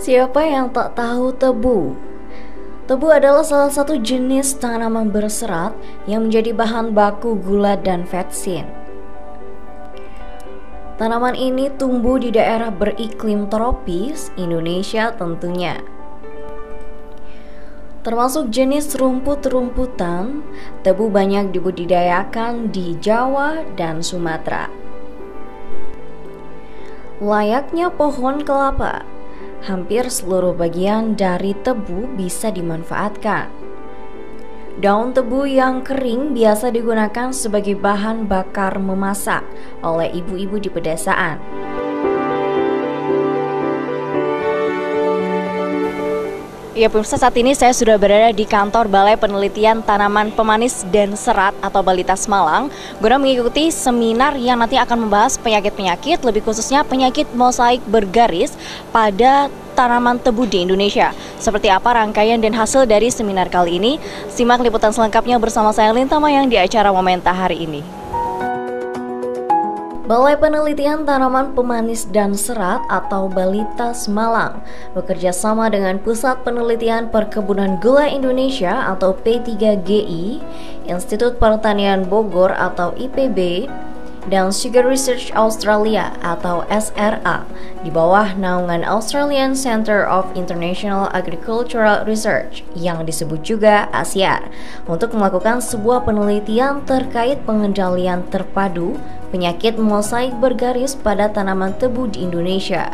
Siapa yang tak tahu tebu? Tebu adalah salah satu jenis tanaman berserat yang menjadi bahan baku gula dan vetsin. Tanaman ini tumbuh di daerah beriklim tropis Indonesia tentunya. Termasuk jenis rumput-rumputan, tebu banyak dibudidayakan di Jawa dan Sumatera. Layaknya pohon kelapa, hampir seluruh bagian dari tebu bisa dimanfaatkan. Daun tebu yang kering biasa digunakan sebagai bahan bakar memasak oleh ibu-ibu di pedesaan. Ya pemirsa, saat ini saya sudah berada di kantor Balai Penelitian Tanaman Pemanis dan Serat atau Balitas Malang guna mengikuti seminar yang nanti akan membahas penyakit-penyakit, lebih khususnya penyakit mosaik bergaris pada tanaman tebu di Indonesia. Seperti apa rangkaian dan hasil dari seminar kali ini? Simak liputan selengkapnya bersama saya Lintama yang di acara Momenta hari ini. Balai Penelitian Tanaman Pemanis dan Serat atau Balitas Malang bekerja sama dengan Pusat Penelitian Perkebunan Gula Indonesia atau P3GI, Institut Pertanian Bogor atau IPB, dan Sugar Research Australia atau SRA di bawah naungan Australian Centre of International Agricultural Research yang disebut juga ASIAR untuk melakukan sebuah penelitian terkait pengendalian terpadu penyakit mosaik bergaris pada tanaman tebu di Indonesia.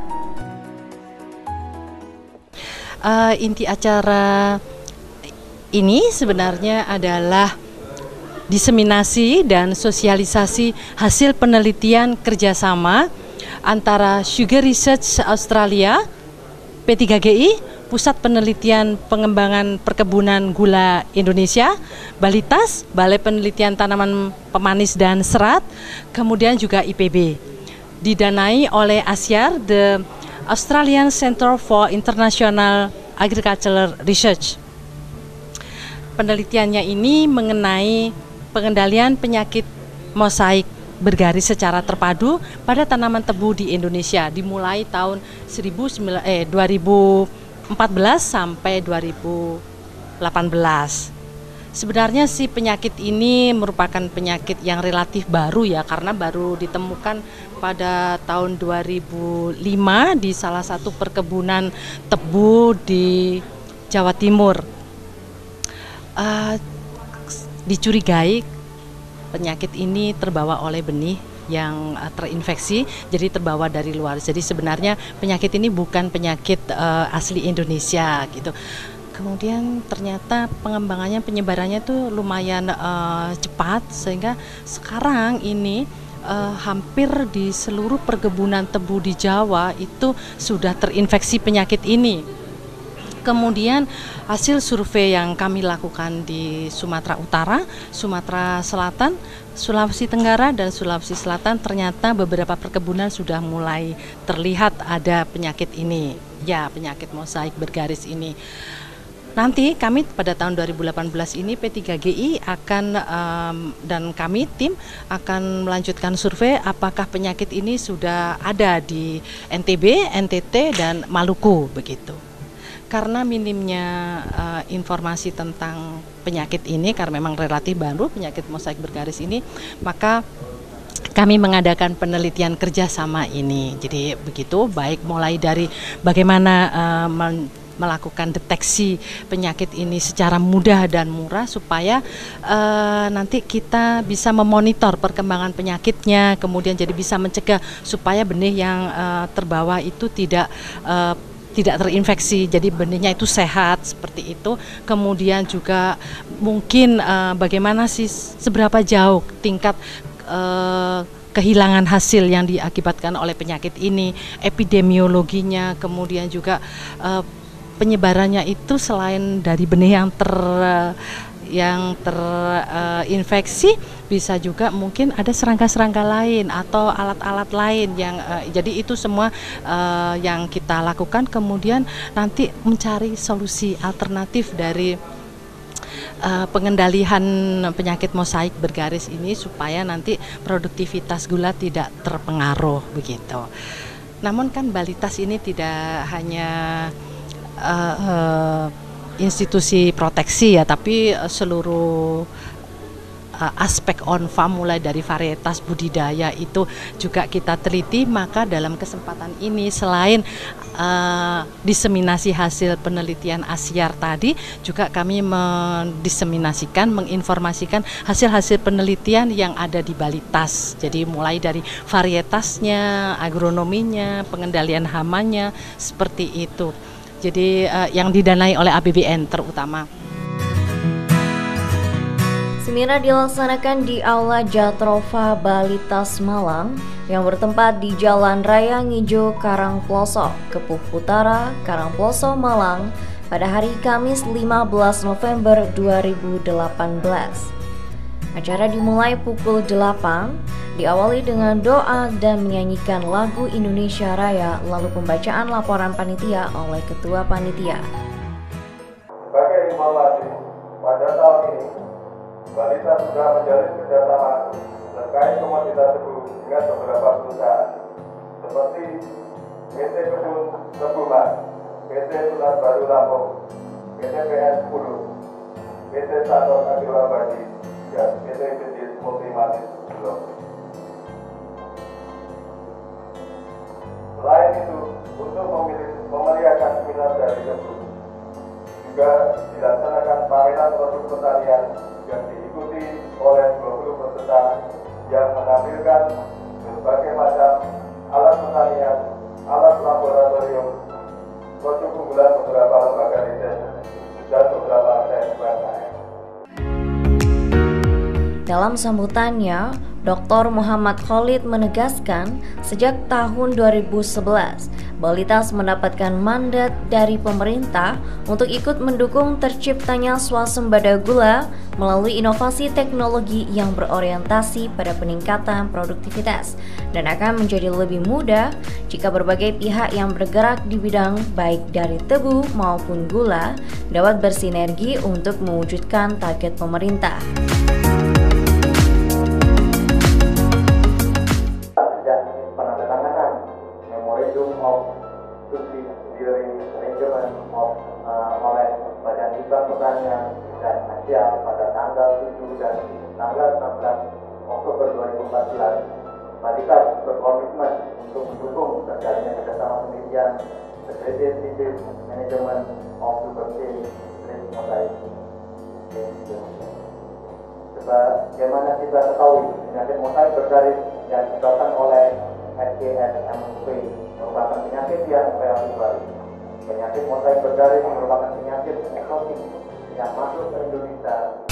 Inti acara ini sebenarnya adalah diseminasi dan sosialisasi hasil penelitian kerjasama antara Sugar Research Australia, P3GI, Pusat Penelitian Pengembangan Perkebunan Gula Indonesia, Balitas, Balai Penelitian Tanaman Pemanis dan Serat, kemudian juga IPB. Didanai oleh ASIAR, the Australian Centre for International Agricultural Research. Penelitiannya ini mengenai pengendalian penyakit mosaik bergaris secara terpadu pada tanaman tebu di Indonesia dimulai tahun 2014 sampai 2018. Sebenarnya si penyakit ini merupakan penyakit yang relatif baru ya, karena baru ditemukan pada tahun 2005 di salah satu perkebunan tebu di Jawa Timur. Dicurigai penyakit ini terbawa oleh benih yang terinfeksi, jadi terbawa dari luar. Jadi sebenarnya penyakit ini bukan penyakit asli Indonesia gitu. Kemudian ternyata pengembangannya, penyebarannya tuh lumayan cepat, sehingga sekarang ini hampir di seluruh perkebunan tebu di Jawa itu sudah terinfeksi penyakit ini. Kemudian hasil survei yang kami lakukan di Sumatera Utara, Sumatera Selatan, Sulawesi Tenggara, dan Sulawesi Selatan, ternyata beberapa perkebunan sudah mulai terlihat ada penyakit ini, ya penyakit mosaik bergaris ini. Nanti kami pada tahun 2018 ini P3GI akan dan kami tim akan melanjutkan survei apakah penyakit ini sudah ada di NTB, NTT, dan Maluku begitu. Karena minimnya informasi tentang penyakit ini, karena memang relatif baru penyakit mosaik bergaris ini, maka kami mengadakan penelitian kerjasama ini. Jadi begitu, baik mulai dari bagaimana melakukan deteksi penyakit ini secara mudah dan murah supaya nanti kita bisa memonitor perkembangan penyakitnya, kemudian jadi bisa mencegah supaya benih yang terbawa itu tidak terinfeksi, jadi benihnya itu sehat seperti itu. Kemudian juga mungkin bagaimana sih seberapa jauh tingkat kehilangan hasil yang diakibatkan oleh penyakit ini, epidemiologinya, kemudian juga penyebarannya itu selain dari benih yang terinfeksi, bisa juga mungkin ada serangga-serangga lain atau alat-alat lain yang jadi itu semua yang kita lakukan, kemudian nanti mencari solusi alternatif dari pengendalian penyakit mosaik bergaris ini supaya nanti produktivitas gula tidak terpengaruh begitu. Namun kan Balitas ini tidak hanya institusi proteksi ya, tapi seluruh aspek on farm mulai dari varietas budidaya itu juga kita teliti. Maka dalam kesempatan ini selain diseminasi hasil penelitian Asyar tadi, juga kami menginformasikan hasil-hasil penelitian yang ada di Balitas. Jadi mulai dari varietasnya, agronominya, pengendalian hamanya, seperti itu. Jadi yang didanai oleh APBN terutama. Seminar dilaksanakan di Aula Jatrova Balitas Malang yang bertempat di Jalan Raya Ngijo Karangploso, Kepuh Utara, Karangploso, Malang pada hari Kamis 15 November 2018. Acara dimulai pukul 8, diawali dengan doa dan menyanyikan lagu Indonesia Raya, lalu pembacaan laporan panitia oleh Ketua Panitia. Sebagai informasi, pada tahun ini Balitas sudah menjalin kerjasama terkait komoditas tebu dengan beberapa perusahaan seperti PT Kebun Tebu Mas, PT Tunas Baru Lampung, PT PS 10, PT Sator Agro-Abadi, dan PT Bendis Multimatis Blok. Selain itu, untuk memeriahkan seminar dari tebu, juga dilaksanakan pameran produk pertanian yang diikuti oleh 20 peserta yang menampilkan berbagai macam alat pertanian, alat laboratorium, produk unggulan beberapa lembaga riset, dan beberapa UMKM. Dalam sambutannya, Dr. Muhammad Khalid menegaskan sejak tahun 2011, Balitas mendapatkan mandat dari pemerintah untuk ikut mendukung terciptanya swasembada gula melalui inovasi teknologi yang berorientasi pada peningkatan produktivitas dan akan menjadi lebih mudah jika berbagai pihak yang bergerak di bidang baik dari tebu maupun gula dapat bersinergi untuk mewujudkan target pemerintah. Oleh Badan Hibah Pertanian dan Asia pada tanggal 7 dan tanggal 16 Oktober 2014, Balitas berkomitmen untuk mendukung terjalinnya kerjasama penelitian Integrated Management of Sugarcane Risk Mosaik di Indonesia. Sebagaimana kita ketahui, penyakit mosaik bergaris yang disebabkan oleh SGSMP merupakan penyakit yang relatif baru. Penyakit mosaik bergaris merupakan penyakit eksotik yang masuk ke Indonesia